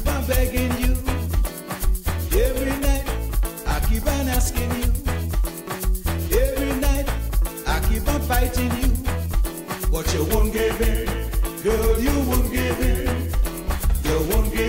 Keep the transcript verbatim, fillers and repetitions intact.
keep on begging you. Every night I keep on asking you. Every night I keep on fighting you. But you won't give in, girl, you won't give in. You won't give in.